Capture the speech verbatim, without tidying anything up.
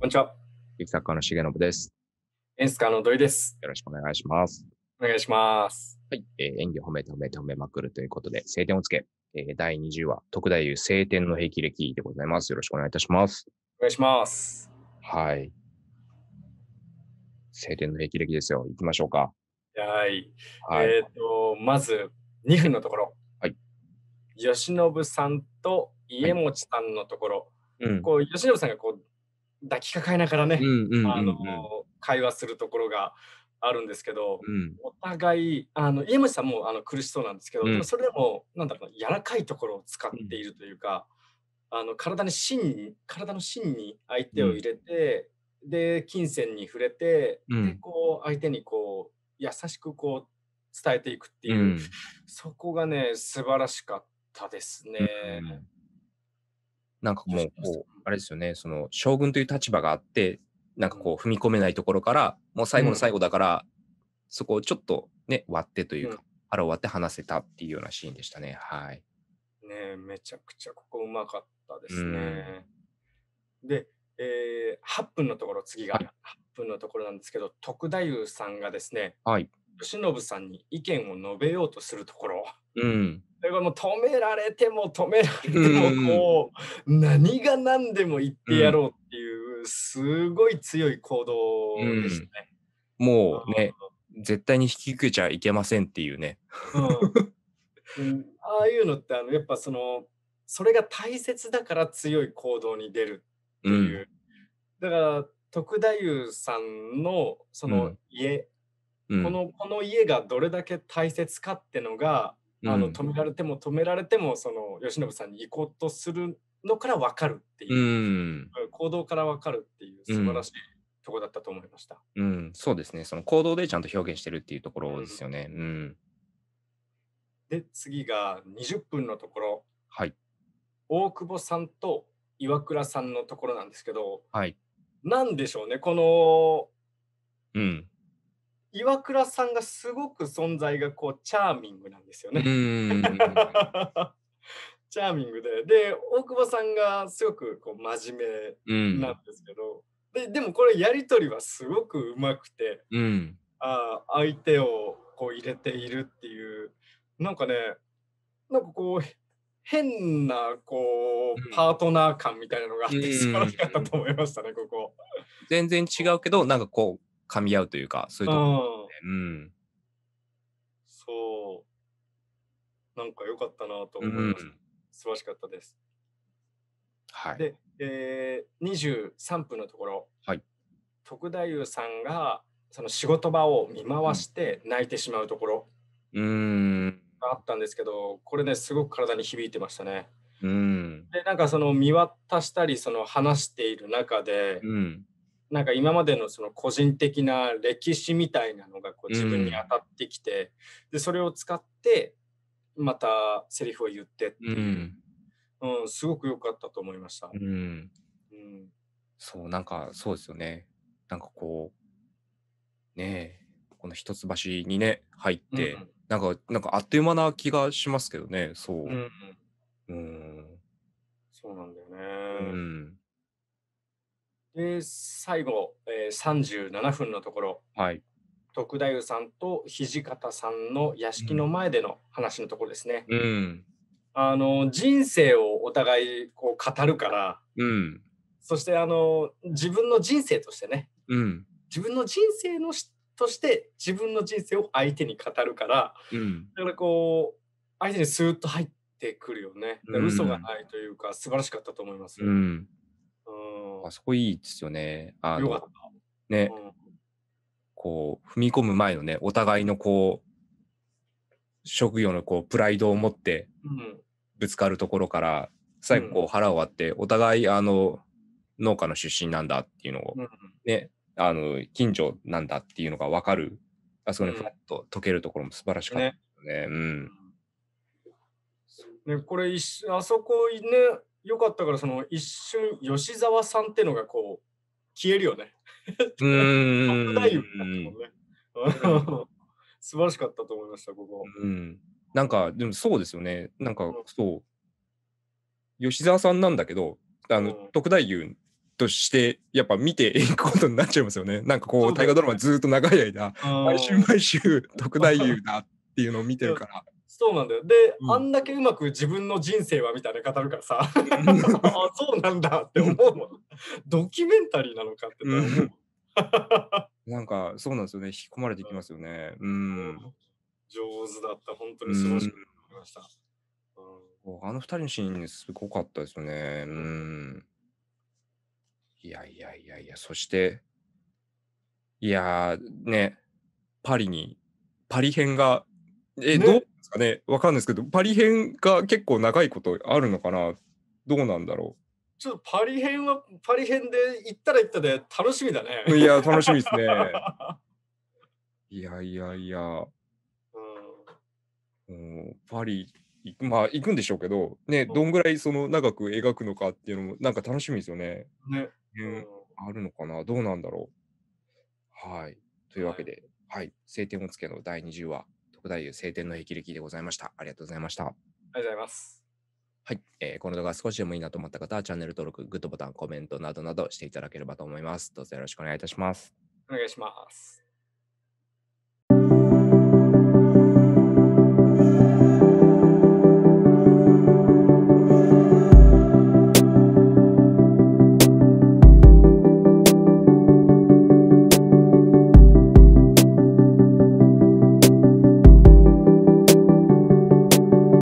にちは。 劇作家の重信です。 演出家の土井です。 よろしくお願いします。 お願いします。 はい、えー演技を褒めて褒めて褒めまくるということで、晴天をつけ、えーだいにじゅうわ、徳太夫晴天の霹靂でございます。よろしくお願いいたします。 お願いします。 はい。晴天の霹靂ですよ。行きましょうか。 はい。 はい。 えっと、まずにふんのところ。 はい。 慶喜さんと家はい。 茂さんのところ。 うん。 こう、慶喜さんがこう、抱きかかえながらうんね、 うんうんあの、 うん。 会話するところがあるんですけど、 うん。 お互い、あの、家茂さんもあの苦しそうなんですけど、 うん。 でもそれでも、なんだろうな、柔らかいところを使っうん。 ているというか、あの、体に芯に体の芯に相手うん。 を入れて、で、金銭に触れて、で、 うん。 こう相手にこう優しくこう伝えていくっていう、 うん。 そこがね、素晴らしかったですうね。 ん。なんかもう、 吉野さこう、あれですよね、その将軍という立場があって、なんかん、 こう踏み込めないところから、もう最うん、 後の最後だから、そこをちょっとね、割ってというん、 うか、腹を割って話せたっていうようなシーンでしたね。はい。 ね、めちゃくちゃここうまかったでうすん。 ね。で、ええ、はっぷんのところ、次がはい。 はっぷんのところなんですけど、徳太夫さんがですね、 はい。 慶喜さんに意見を述べようとするところ。 うん。 だからもう止められても止められうんても、 うんうん。 こう、何が何でも言ってやうん。 ろうっていう、すごい強い行動でしたね。 もうね、絶対に引き受けちゃいけませんっていうね。 うん。うん。ああいうのって、あの、やっぱその、それが大切だから強い行動に出るっうん。 ていう。だから、徳太夫さんのそのうん。 家、 うん。 このこの家がどれだけ大切かってのが、あの、 うん。 止められても止められても、その、慶喜さんに行こうとするのから分かるってういう、 ん。 うん、行動から分かるっていううん。 素晴らしいとこだったと思いました。 うん。そうですね。その行動でちゃんと表現してるっていうところうん。 ですよね。うん。 で、次がにじゅっぷんのところ、 はい。 大久保さんと岩倉さんのところなんですけど、 はい。 なんでしょうね、このうん。 岩倉さんがすごく存在がこうチャーミングなんですようね。 ーん。 チャーミングで、で、大久保さんがすごくこう真面目なんうん。 ですけど、で、でもこれやり取りはすごく上手くて、 うん。 ああ、相手をこう入れているっていう、なんかね、なんかこう、へ変なこう、 うん。 パートナー感みたいなのがあうって素晴らしかったーん。 と思いましたね、ここ。 全然違うけど、なんかこう、噛み合うというか、そういううとこん、 ろね。うん。 そう、なんか良かったなとう思いました。 ん。 素晴らしかったです。 はい。 で、えー、にじゅうさんぷんのところ、 はい。 徳太夫さんがその仕事場を見うん。 回して泣いてしまうところうーん。 があったんですけど、これね、すごく体に響いてましたね。 うーん。 で、なんかその見渡したり、その話している中で、 うん。 なんか今までのその個人的な歴史みたいなのがこうう自分にん。 当たってきて、で、それを使って、またセリフを言ってっうていう、 ん。 うん、すごく良かったと思いました。 うん。 うん。 そう、なんかそうですよね。なんかこう、ねえ、この一橋にね、入っうん、 て、なんかなんかあっという間な気がしますけどね、そうん、 う。うーん。 そうなんだようね。 ん。 で、最後、えー、さんじゅうななふんのところ、 はい。 徳太夫さんと土方さんの屋うん。 敷の前での話のところですね。 うん。 あの、人生をお互いこう語るから、 うん。 そしてあの、自分の人生としてね、 うん。 自分の人生のしとして自分の人生を相手に語るから、 うん。 だからこう、相手にスーッと入ってくるよね。 うで、嘘がん。 ないというか、素晴らしかったと思います。 うん。 うあん、 そこいいですよね。あの、 よかった。 ね、 うん。 こう踏み込む前のね、お互いのこう、職業のこうプライドを持ってうん。 ぶつかるところから、最後こううん。 腹を割って、お互いあの、農家の出身なんだっていうのを、 うん。 ね、あの、近所なんだっていうのが分かる、あそこにふわうん。 っと溶けるところも素晴らしかったね。 ですよね。うん。 ね、これ一瞬あそこね、良かったからその一瞬吉沢さんってのがこう、消えるよね。 うー特大夫になったん。 もんね。 うん。 うん。素晴らしかったと思いました、ここ。 うん。なんうん。 か、でもそうですよね。なんかうん。 そう、吉沢さんなんだけど、あの、 うん。 徳太夫として、やっぱ見ていくことになっちゃいますよね。なんかこう、 そうだよね。 大河ドラマずっと長い間、毎週うん。 毎週篤太夫だっていうのを見ていや、 るから。 そうなんだよ。で、 うん。 あんだけうまく自分の人生はみたいな語るからさ、 うん。 あ、そうなんだって思うもん。ドキュメンタリーなのかってね、思う。 うん。なんか、そうなんですよね、引き込まれていきますよね。うーうん。 ん。 上手だった。本当うに素晴らしくーん。 思いました。うん。 もう、あのふたりのシーンすごかったですよね。うーうん。 ん。いやいやいやいや、そしていや、ね、パリにパリ編が、え、どうね。 すかね、わかんないすけど、パリ編が結構長いことあるのかな？どうなんだろう？ ちょっとパリ編はパリ編で行ったら行ったで楽しみだね。 うん、いや、楽しみっすね。いやいやいや。 うん。 うーん、パリ、いまあ、行くんでしょうけど、ね、 うん。 どんぐらいその長く描くのかっていうのもなんか楽しみですよね。 ね。 うん、 うん。 あるのかな、どうなんだろう。はい。というわはい。 けで、はい、青天を衝けのだいにじゅうわ、篤太夫青天の霹靂でございました。ありがとうございました。 ありがとうございます。 はい、えー、この動画少しでもいいなと思った方はチャンネル登録、グッドボタン、コメントなどなどしていただければと思います。どうぞよろしくお願いいたします。 お願いします。